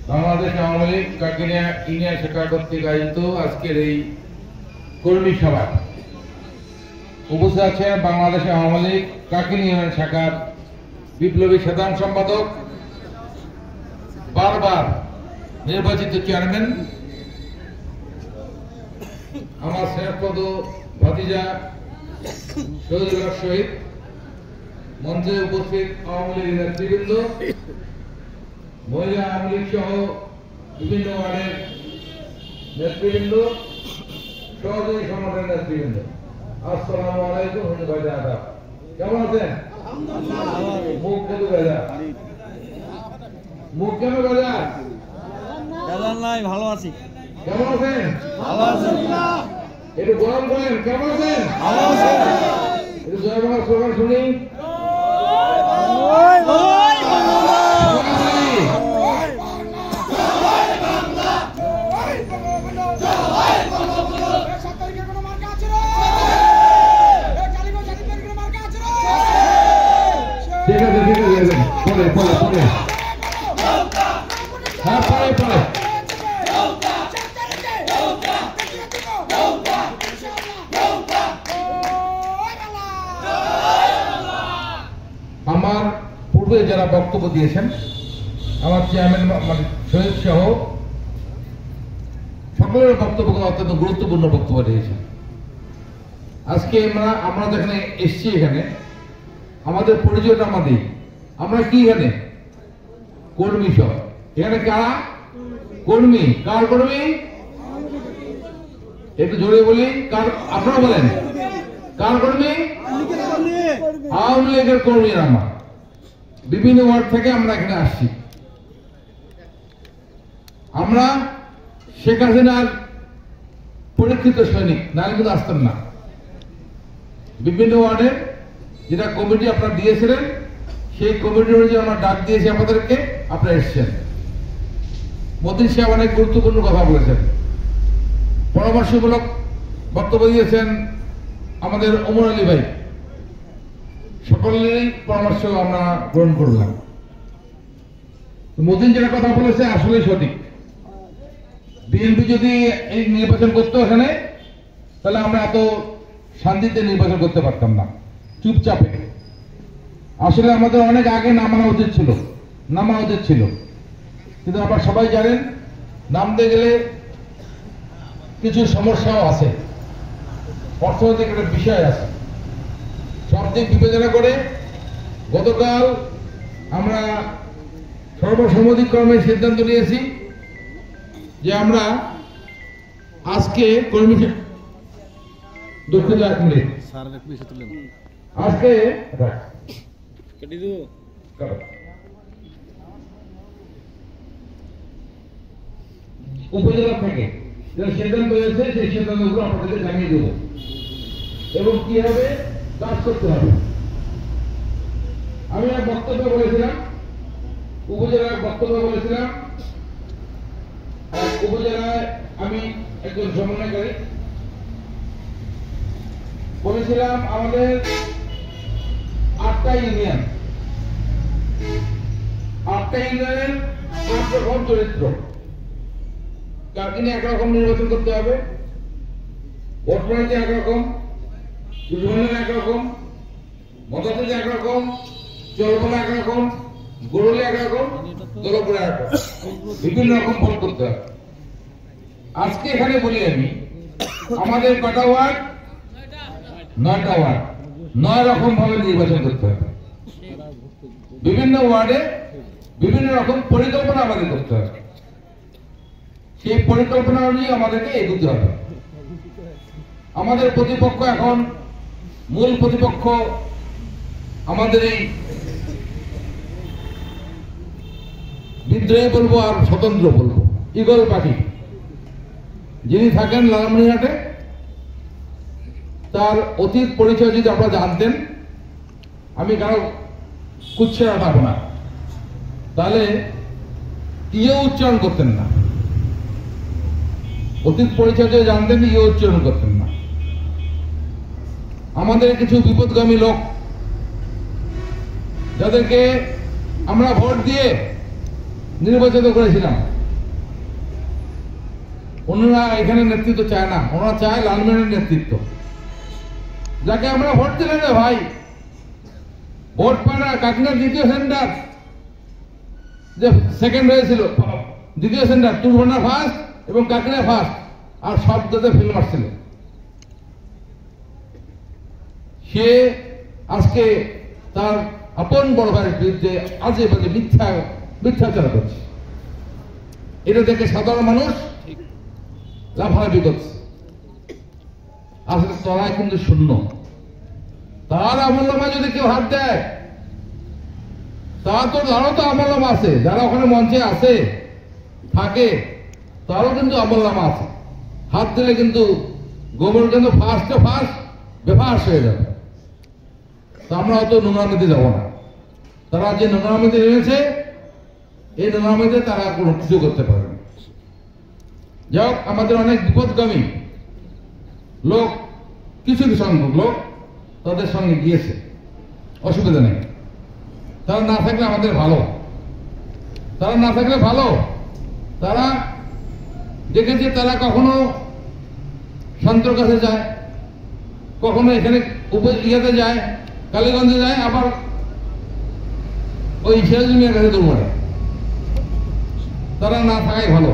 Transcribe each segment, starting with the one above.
Bangladesh Awami League Kakinia union শাখা কর্তৃক আয়োজিত আজকের এই কর্মী সভা উপস্থিত আছেন বাংলাদেশ আওয়ামী লীগ কাকিনিয়া ইউনিয়ন শাখার বিপ্লবী সাধারণ সম্পাদক, বারবার নির্বাচিত চেয়ারম্যান, আমার স্নেহপদ ভাতিজা শহীদুল হক শহীদ, মঞ্চে উপস্থিত আওয়ামী লীগ নেতৃবৃন্দ, মহিলা আওয়ামী লীগ সহ বিভিন্ন ওয়ার্ডের নেতৃবৃন্দ, সহযোগী সংগঠনের নেতৃবৃন্দ, আসসালামু আলাইকুম। কেমন আছেন? মুখ কেন বেজা? মুখ কেন বেজা? নাই, ভালো আছি। কেমন আছেন? ভালো আছি। একটু গরম করেন। কেমন আছেন? ভালো আছি। একটু জয় বাংলা স্লোগান শুনি। ঠিক আছে, ঠিক আছে, পরে পরে পরে হ্যাঁ পরে পরে। আমার পূর্বে যারা বক্তব্য দিয়েছেন, আমার চেয়ারম্যান শহীদ সহ সকলের বক্তব্য অত্যন্ত গুরুত্বপূর্ণ বক্তব্য দিয়েছেন। আজকে আমরা যেখানে এসছি, এখানে আমাদের পরিচয়টা আমরা কি এখানে কর্মী সব। এখানে কারা কর্মী? কার কর্মী? একটু জোরে বলি, কার? আপনারা বলেন, কার কর্মী? আওয়ামী লীগের কর্মী। আমরা বিভিন্ন ওয়ার্ড থেকে আমরা এখানে আসছি। আমরা শেখ হাসিনার পরীক্ষিত সৈনিক, নাহলে কিন্তু আসতেন না। বিভিন্ন ওয়ার্ডের যেটা কমিটি আপনারা দিয়েছিলেন, সেই কমিটি অনুযায়ী আমরা ডাক দিয়েছি আপনাদেরকে, আপনারা এসছেন। মতিন সাহেব অনেক গুরুত্বপূর্ণ কথা বলেছেন, পরামর্শমূলক বক্তব্য দিয়েছেন আমাদের ওমর আলী ভাই। সকলেরই পরামর্শ আমরা গ্রহণ করলাম। মতিন যেটা কথা বলেছে আসলে সঠিক। বিএনপি যদি এই নির্বাচন করতো এখানে, তাহলে আমরা এত শান্তিতে নির্বাচন করতে পারতাম না, চুপচাপে। আসলে আমাদের অনেক আগে নামানো উচিত ছিল, কিন্তু আপনারা সবাই জানেন নামতে গেলে কিছু সমস্যাও আছে, অর্থনৈতিক একটা বিষয় আছে। সব দিক বিবেচনা করে গতকাল আমরা সর্বসম্মতিক্রমে সিদ্ধান্ত নিয়েছি যে আমরা আজকে কর্মী দুঃখিত 1 মিনিট আজকে উপজেলা থেকে যে সিদ্ধান্ত হয়েছে, সেই সিদ্ধান্তগুলো আপনাদেরকে জানিয়ে দেব এবং কিভাবে কাজ করতে হবে। আমি এক বক্তব্য বলেছিলাম, উপজেলার বক্তব্য বলেছিলাম। উপজেলায় আমি একজন সমন্বয়কারী বলেছিলাম, আমাদের 8টা ইউনিয়ন, 8টা ইউনিয়নের 8 রকম চরিত্র। কাকিনে একরকম নির্বাচন করতে হবে, ভোটপাড়াতে একরকম, দুধমানে একরকম, মতাতে একরকম, চলবনে একরকম, গোড়লে একরকম, দোলপুরে একরকম, বিভিন্ন রকম ভোট করতে হবে। আজকে এখানে বলি আমি, আমাদের কটা ওয়ার্ড? 9টা ওয়ার্ড, 9 রকম ভাবে নির্বাচন করতে হবে। বিভিন্ন ওয়ার্ডে বিভিন্ন রকম পরিকল্পনা আমাদের করতে হবে। সেই পরিকল্পনা অনুযায়ী আমাদেরকে এগোতে হবে। আমাদের প্রতিপক্ষ এখন, মূল প্রতিপক্ষ আমাদের এই বিদ্রোহী বলবো আর স্বতন্ত্র বলবো, ইগল পার্টি, যিনি থাকেন লালমনিরহাটে। তার অতীত পরিচয় যদি আপনারা জানতেন, আমি কারো কুচ্ছে রাখাবো না, তাহলে উচ্চারণ করতেন না। অতীত পরিচয় যদি জানতেন, উচ্চারণ করতেন না। আমাদের কিছু বিপদগামী লোক, যাদেরকে আমরা ভোট দিয়ে নির্বাচিত করেছিলাম, ওনারা এখানে নেতৃত্ব চায় না, ওনারা চায় লালমনিরহাটের নেতৃত্ব, যাকে আমরা ভোট দিলে রে ভাই, ভোট পায় না। কাকিনার দ্বিতীয় সেন্টার যে সেকেন্ড হয়েছিল, দ্বিতীয় সেন্টার তুলভান্ডা ফার্স্ট এবং কাকিনা ফার্স্ট, আর সব দাতে ফেল মারছিল। সে আজকে তার আপন বড় ভাইয়ের বিরুদ্ধে আজে বাজে মিথ্যাচার করছে। এটা দেখে সাধারণ মানুষ লাফালাফি করছে। আসলে তারাই কিন্তু শূন্য। তার আমলনামায় যদি কেউ হাত দেয়, তারও তো আমলনামা আছে, যারা ওখানে মঞ্চে আছে থাকে তারও কিন্তু আমলনামা আছে। হাত দিলে কিন্তু গোবর কিন্তু ফার্স্টে ফার্স্ট বেফাস হয়ে যাবে। তো আমরা অত নোংরামিতে যাব না। তারা যে নোংরামিতে এনেছে, এই নোংরামিতে তারা কোনো কিছু করতে পারবে না। যাই হোক, আমাদের অনেক বিপদগামী লোক, কিছু সংখ্যক লোক তাদের সঙ্গে গিয়েছে, অসুবিধা নেই। তারা না থাকলে আমাদের ভালো, তারা না থাকলে ভালো। তারা দেখেছে তারা কখনো শান্তর কাছে যায়, কখনো এখানে ইয়াতে যায়, কালীগঞ্জে যায়, আবার ওই সিরাজুল মিয়ার কাছে দৌড় মারে। তারা না থাকাই ভালো।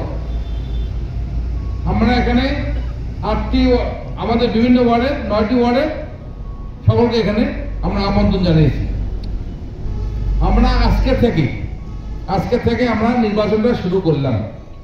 আমরা এখানে 8টি আমাদের বিভিন্ন ওয়ার্ডে 9টি ওয়ার্ডে সকলকে এখানে আমরা আমন্ত্রণ জানিয়েছি। আমরা আজকে থেকে আমরা নির্বাচনটা শুরু করলাম।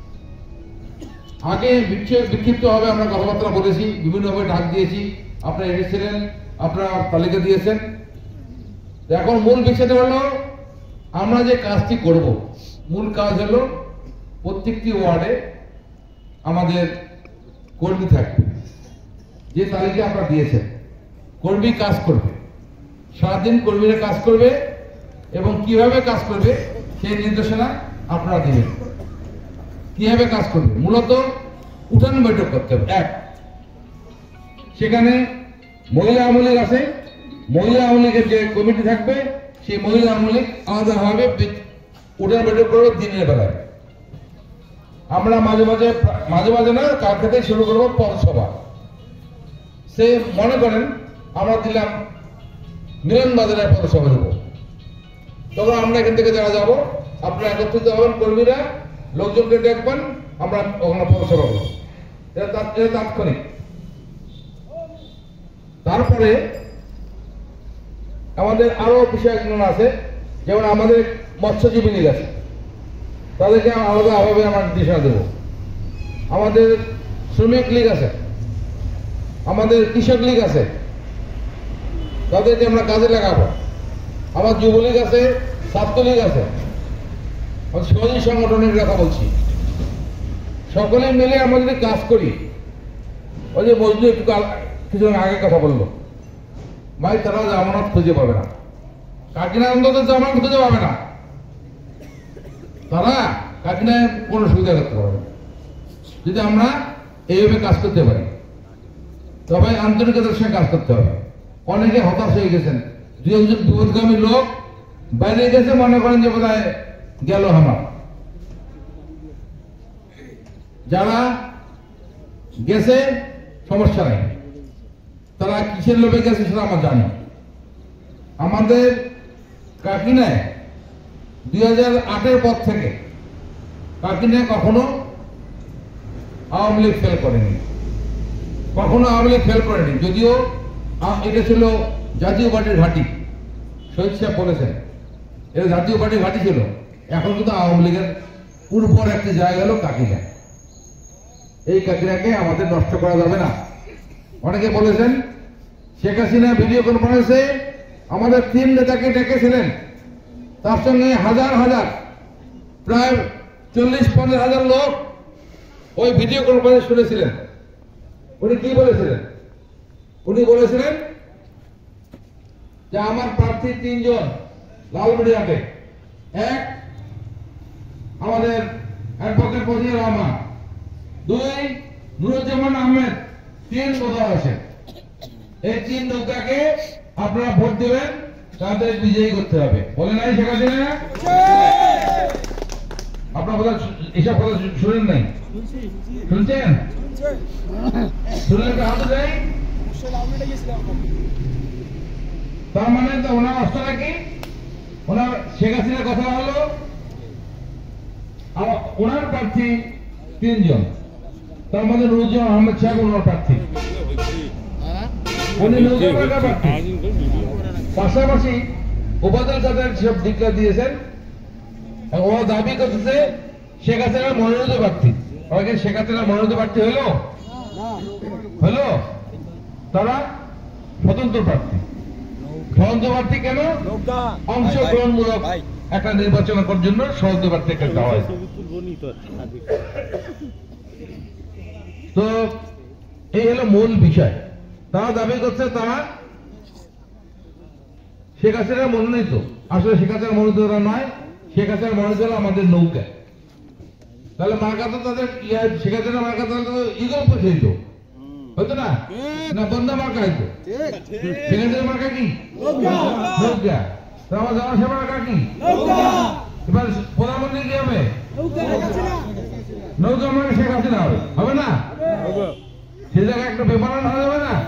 আগে বিক্ষিপ্ত হবে আমরা কথাবার্তা বলেছি, বিভিন্নভাবে ডাক দিয়েছি, আপনারা এসেছিলেন, আপনারা তালিকা দিয়েছেন। এখন মূল বিষয়টা হলো আমরা যে কাজটি করব, মূল কাজ হলো প্রত্যেকটি ওয়ার্ডে আমাদের কর্মী থাকবে। যে তালিকা আপনারা দিয়েছেন, কর্মী কাজ করবে, সারাদিন কর্মীরা কাজ করবে এবং কিভাবে কাজ করবে সেই নির্দেশনা আপনারা দিবেন। কিভাবে কাজ করবে, মূলত উঠান বৈঠক করতে হবে। এক, সেখানে মহিলা আওয়ামী লীগ আছে, মহিলা আওয়ামী লীগের যে কমিটি থাকবে, সেই মহিলা আওয়ামী লীগ আলাদাভাবে উঠান বৈঠক করবে দিনের বেলায়। আমরা মাঝে মাঝে না, কালকে থেকে শুরু করবো পথসভা। সে মনে করেন আমরা দিলাম মিলন বাজারের পথসভা দেবো, তখন আমরা এখান থেকে যারা যাবো, আপনারা একত্রিত হবেন, কর্মীরা লোকজনকে দেখবেন, আমরা ওখানে পথসভা করবো। এটা তাৎক্ষণিক। তারপরে আমাদের আরো বিষয় আছে, যেমন আমাদের মৎস্যজীবী লীগ আছে, তাদেরকে আলাদাভাবে আমরা নির্দেশনা দেব। আমাদের শ্রমিক লীগ আছে, আমাদের কৃষক লীগ আছে, তাদেরকে আমরা কাজে লাগাবো। আমার যুবলীগ আছে, ছাত্রলীগ আছে, সহযোগী সংগঠনের কথা বলছি। সকলে মিলে আমরা যদি কাজ করি, ওই যে মজদুর একটু কিছুদিন আগে কথা বললো, ভাই তারা জামানত খুঁজে পাবে না, কাকিনা অন্তত জামানত খুঁজে পাবে না, তারা কাকিনায় কোনো সুবিধা করতে পারবে না যদি আমরা এইভাবে কাজ করতে পারি। তবে আন্তরিকতার সঙ্গে কাজ করতে হবে। অনেকে হতাশ হয়ে গেছেন, 2 একজন বিপদগামী লোক বাইরে গেছে, মনে করেন যে বোধহয় গেল আমার। যারা গেছে সমস্যা নাই, তারা কিসের লোভে গেছে সেটা আমরা জানি। আমাদের কাকিনায় 2008-এর পর থেকে কাকিনায় কখনো আওয়ামী লীগ ফেল করেনি, কখনো আওয়ামী লীগ ফেল করেনি। যদিও এটা ছিল জাতীয় পার্টির ঘাঁটি, শহীদ সাহেব বলেছেন এটা জাতীয় পার্টির ঘাঁটি ছিল। এখন কিন্তু আওয়ামী লীগের উর্বর একটি জায়গা হলো কাকিনা। এই কাকিনাকে আমাদের নষ্ট করা যাবে না। অনেকে বলেছেন শেখ হাসিনা ভিডিও কনফারেন্সে আমাদের 3 নেতাকে ডেকেছিলেন, তার সঙ্গে হাজার হাজার প্রায় 40-50 হাজার লোক ওই ভিডিও কনফারেন্স শুনেছিলেন। উনি কি বলেছিলেন? উনি বলেছিলেন যে আমার প্রার্থী 3 জন লালমনিরহাটে, 1 আমাদের অ্যাডভোকেট মজিবুর রহমান, 2 নুরুজ্জামান আহমেদ, 3 মোদার হোসেন। এই 3 নৌকাকে আপনারা ভোট দেবেন, তাদের বিজয়ী করতে হবে। বলে নাই শেখ হাসিনা? আপনার কথা এসব কথা শুনেন নাই? শুনছেন? শুনলে তো হাতে দেয়। তার মানে তো ওনার অবস্থাটা কি? ওনার শেখ হাসিনার কথা হলো ওনার প্রার্থী 3 জন, তার মধ্যে নুরুজ্জামান আহমেদ সাহেব ওনার প্রার্থী, উনি নুরুজ্জামান প্রার্থী। পাশাপাশি ওবায়দুল কাদের সব ডিক্লেয়ার দিয়েছেন, ও দাবি করতেছে শেখ হাসিনার মনোনীত প্রার্থী। ওকে শেখ হাসিনার মনোনীত প্রার্থী হলো হলো তারা স্বতন্ত্র প্রার্থী। স্বতন্ত্র প্রার্থী কেন? অংশগ্রহণমূলক একটা নির্বাচন করার জন্য স্বতন্ত্র প্রার্থী একটা দেওয়া হয়। তো এই হলো মূল বিষয়। তারা দাবি করছে তারা শেখ হাসিনার মনোনীত। আসলে শেখ হাসিনার মনোনীত নয়, শেখ হাসিনার মনোনীত হলো আমাদের নৌকা। তাহলে মার্কা তো তাদের শেখ হাসিনার মার্কা তো ইগল পৌঁছে দিত, হয়তো না? না বন্ধা মার্কা হইতো। শেখ হাসিনার মার্কা কি? নৌকা। আমার জামা সাহেব মার্কা কি? এবার প্রধানমন্ত্রী কি হবে? নৌকা মার্কা শেখ হাসিনা হবে, হবে না? সে জায়গায় একটা বেমানান হয়ে যাবে না?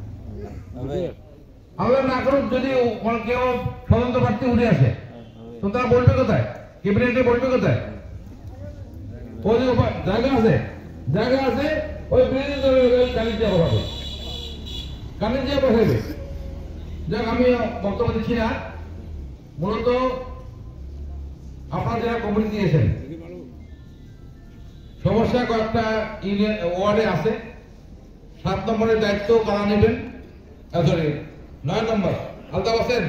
আমরা না করুক, যদি কেউ স্বতন্ত্র প্রার্থী উঠে আসে তো তারা বলবে কোথায়? ক্যাবিনেটে বলবে কোথায়? ওই যে জায়গা আছে ওই বিরোধী দলের কানিজিয়া বসাবে, কানিজিয়া বসাবে। যাক, আমি বক্তব্য দিচ্ছি না। মূলত আপনারা যারা কমিটি দিয়েছেন, সমস্যা কয়েকটা ইউনিয়ন ওয়ার্ডে আছে। 7 নম্বরের দায়িত্ব কারা নেবেন? সরি, 9 নম্বর আলতাফ হোসেন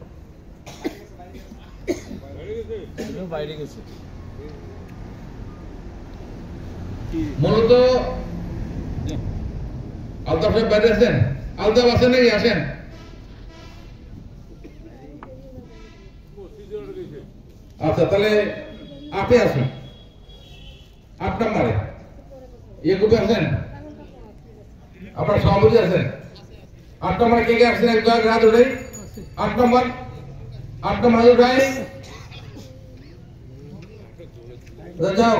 মূলত আলতাফ সাহেব বাইরে আছেন। আলতাফ আছেন নাকি? আসেন। আচ্ছা, তাহলে আপনি আসি 8 নম্বরে ইয়ে গ্রুপে আছেন, আপনার সভাপতি আছেন। 8 নম্বরে কে কে আসছেন? একদম রাত উঠে 8 নম্বর উঠাই যাও।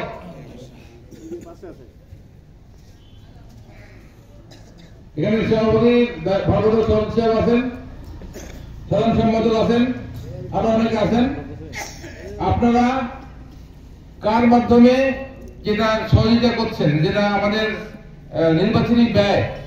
এখানে সভাপতি ভারত সাহেব আছেন, সাধারণ সম্পাদক আছেন, আরো অনেকে আছেন। আপনারা কার মাধ্যমে যেটা সহযোগিতা করছেন, যেটা আমাদের নির্বাচনী ব্যয়